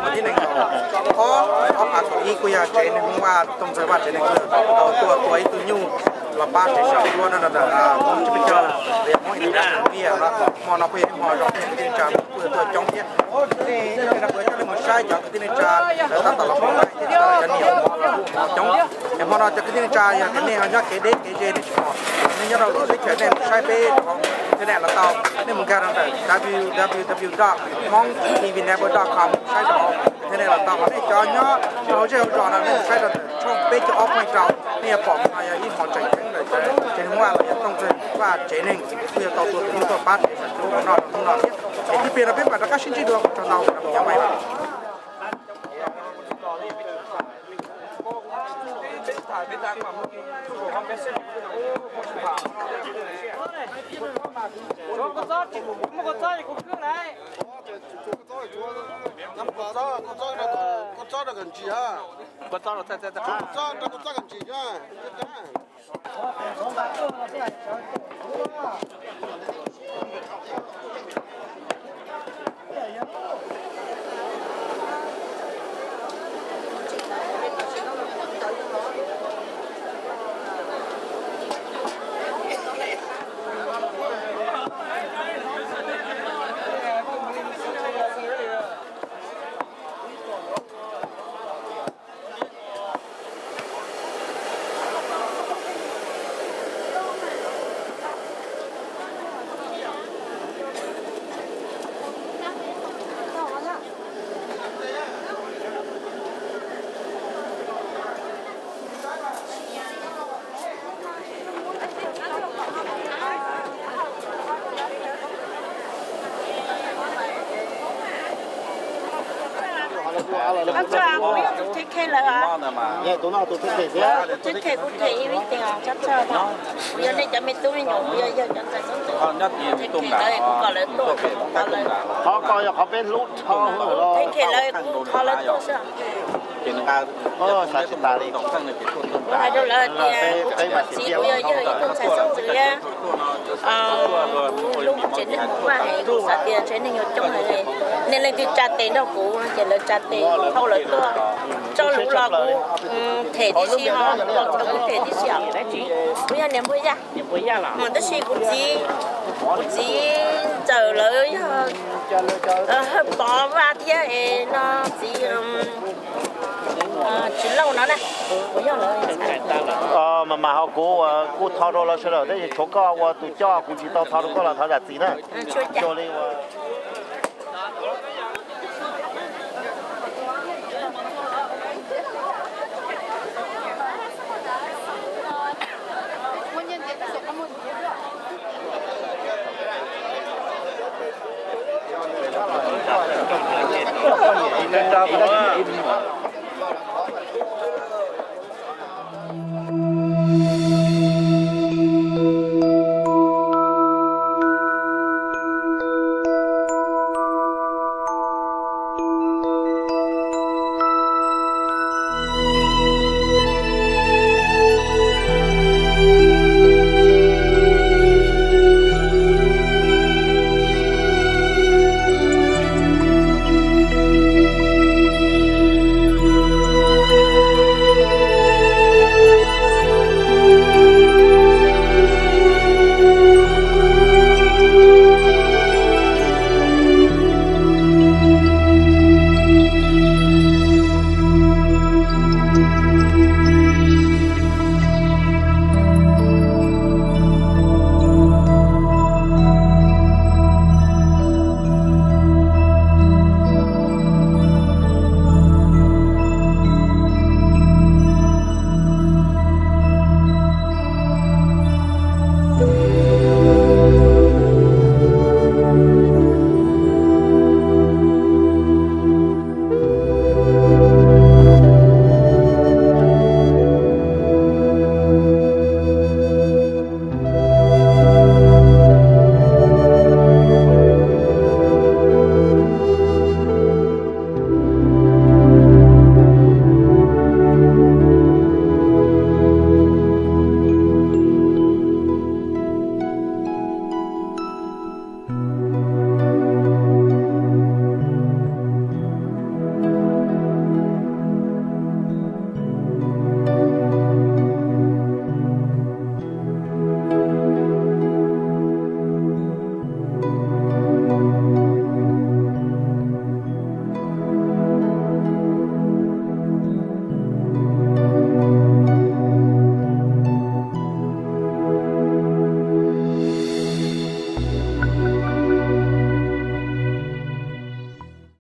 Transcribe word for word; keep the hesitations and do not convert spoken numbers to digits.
thế này có có cả ý của nhà chế này hôm qua trong thời gian chế này đầu tua tuổi từ nhu là ba trẻ sợi luôn là là muốn chỉ chờ để mỗi người ra bia là mà nó phải họ trong cái tình trạng vừa tuổi trong kia thì cái đặc biệt là một sai cho cái tình trạng là ta tạo lập một cái cái nhiều trong em họ nói cho cái tình trạng là cái này họ nhắc cái đến cái gì đấy nên nhớ đầu cái chuyện này sai bê cái này là tao nên mình garanti w w w dot mong tv network dot com sai đó thế này là tao có thể cho nhớ cho chơi trò là nên sai là trong bê cho off mai trào này bỏ mà ý họ chạy cái này trên hoa là trong trên và chế nên bây giờ tàu tuột như tàu bát để sản xuất nó không nó thì khi bây giờ biết mà nó các sinh được cho tàu là nhà máy anh cho anh biết tôi thích cái là à? Dạ, tôi nói tôi thích cái gì? Tôi thích cái cũng thấy biết tiền chắc chắn đó. Bây giờ này chả mấy tôi nhổ bây giờ giờ chẳng phải sống Con nhất gì thích tung cái đảo. lời cũng có lời tôi cũng có lời. Họ coi họ bên lút họ rồi. Thích cái lời cũng có lời tôi sao? Chuyện ra Ờ, sai sự ta đi. tổng thân là cái thôn tung đảo. Hai đứa là thì cũng chỉ có chỉ bây giờ giờ tôi sẽ sống gì á? Ờ, lúc trên này cũng phải cũng sẽ tiền trên này nhiều trong này nên là cái trả tiền đâu cũng chỉ là trả tiền thâu lợi tôi cho lúc là cũng thể đi xí họ còn cũng thể đi xí à bây giờ niệm bây giờ Niệm bây giờ là mà tôi xí cũng chỉ cũng chỉ chờ lợi hơi bỏ ra thì nó chỉ chỉ lâu nữa này bây giờ lợi ờ mà mà họ cố cố thao đồ là sao rồi đấy chỗ cao và tụi cho cũng chỉ tao thao đồ có là thao giả gì nữa cho đi Lên ra